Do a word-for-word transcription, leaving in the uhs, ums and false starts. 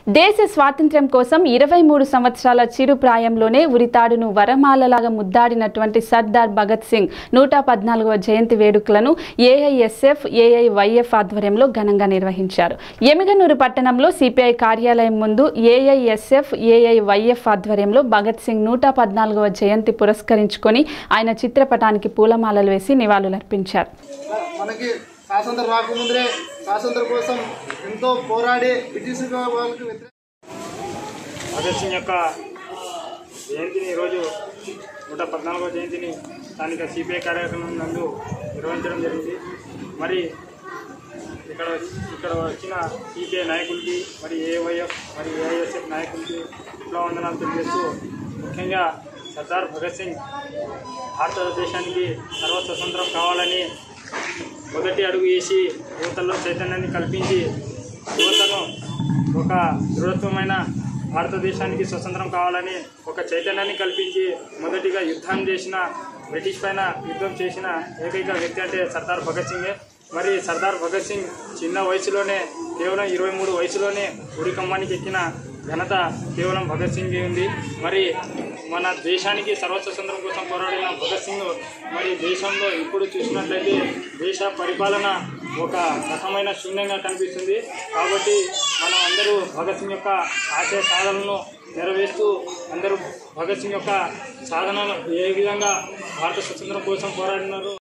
దేశ స్వాతంత్ర్యం కోసం ఇరవై మూడు సంవత్సరాల చిరు ప్రాయంలోనే ఉరితాడును వరమాలలాగా ముద్దాడినటువంటి సర్దార్ భగత్ సింగ్ నూట పద్నాలుగవ జయంతి వేడుకలను ఏఐఎస్ఎఫ్ ఏఐవైఎఫ్ ఆధ్వర్యంలో ఘనంగా నిర్వహించారు. ఎమిగనూరు పట్టణంలో సిపిఐ కార్యాలయం ముందు ఏఐఎస్ఎఫ్ ఏఐవైఎఫ్ ఆధ్వర్యంలో భగత్ సింగ్ నూట పద్నాలుగవ జయంతి పురస్కరించుకొని ఆయన చిత్రపటానికి పూలమాలలు వేసి నివాళులర్పించారు. స్వాతంత్ర రాకముందే స్వాతంత్ర కోసం ఎంతో పోరాడి బ్రిటిష్ వాళ్ళకి భగత్ సింగ్ యొక్క జయంతిని ఈరోజు నూట పద్నాలుగవ జయంతిని స్థానిక సిపిఐ కార్యక్రమం నందు నిర్వహించడం జరిగింది. మరి ఇక్కడ ఇక్కడ వచ్చిన సిపిఐ నాయకులకి మరి ఏవైఎఫ్ మరి ఏఐఎస్ఎఫ్ నాయకులకి విప్లవందనాలు తెలియజేస్తూ ముఖ్యంగా సర్దార్ భగత్ సింగ్ భారతదేశానికి సర్వస్వతంత్రం కావాలని మొదటి అడుగు వేసి యువతలో చైతన్యాన్ని కల్పించి యువతను ఒక దృఢత్వమైన భారతదేశానికి స్వతంత్రం కావాలని ఒక చైతన్యాన్ని కల్పించి మొదటిగా యుద్ధం చేసిన బ్రిటిష్ పైన యుద్ధం చేసిన ఏకైక వ్యక్తి అంటే సర్దార్ భగత్ సింగే. మరి సర్దార్ భగత్ సింగ్ చిన్న వయసులోనే కేవలం ఇరవై మూడు వయసులోనే ఉరి కంబానికి ఎక్కిన ఘనత కేవలం భగత్ సింగ్కి ఉంది. మరి మన దేశానికి సర్వస్వతంత్రం కోసం పోరాడిన భగత్ సింగ్ మరి దేశంలో ఇప్పుడు చూసినట్లయితే దేశ పరిపాలన ఒక రకమైన శూన్యంగా కనిపిస్తుంది. కాబట్టి మనం అందరూ భగత్ సింగ్ యొక్క ఆశయ సాధనలను నెరవేరుస్తూ అందరూ భగత్ సింగ్ యొక్క సాధనను ఏ విధంగా భారత స్వతంత్రం కోసం పోరాడినారు